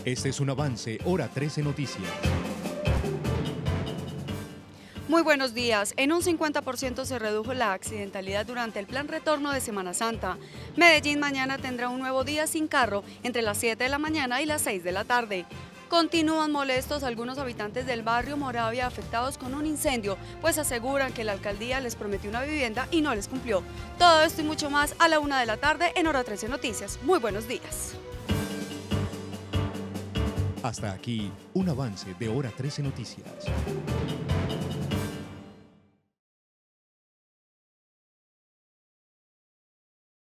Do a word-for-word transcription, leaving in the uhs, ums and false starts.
Este es un avance, Hora trece Noticias. Muy buenos días. En un cincuenta por ciento se redujo la accidentalidad durante el plan retorno de Semana Santa. Medellín mañana tendrá un nuevo día sin carro entre las siete de la mañana y las seis de la tarde. Continúan molestos algunos habitantes del barrio Moravia afectados con un incendio, pues aseguran que la alcaldía les prometió una vivienda y no les cumplió. Todo esto y mucho más a la una de la tarde en Hora trece Noticias. Muy buenos días. Hasta aquí, un avance de Hora trece Noticias.